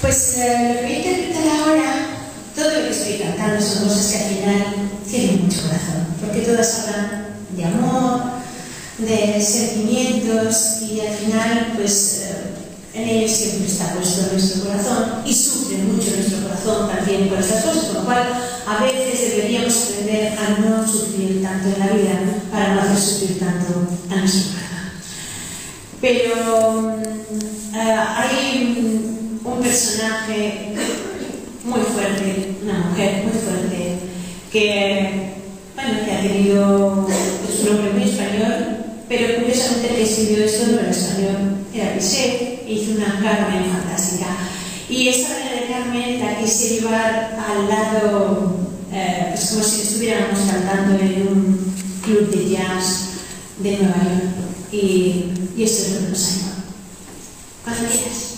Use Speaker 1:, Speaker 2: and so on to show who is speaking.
Speaker 1: Pues lo que voy a interpretar ahora, todo lo que estoy cantando son cosas que al final tienen mucho corazón, porque todas hablan de amor, de sentimientos y al final, pues en ellos siempre está puesto nuestro corazón y sufre mucho nuestro corazón también por estas cosas, con lo cual a veces deberíamos aprender a no sufrir tanto en la vida para no hacer sufrir tanto a nuestro corazón. Pero hay un personaje muy fuerte, una mujer muy fuerte, que ha tenido un nombre muy español, pero curiosamente el que escribió esto no era español, era Bizet, e hizo una Carmen fantástica. Y esta manera de Carmen la quise llevar al lado, pues como si estuviéramos cantando en un club de jazz de Nueva York. Y esto es lo que nos ha llevado. Cuando quieras.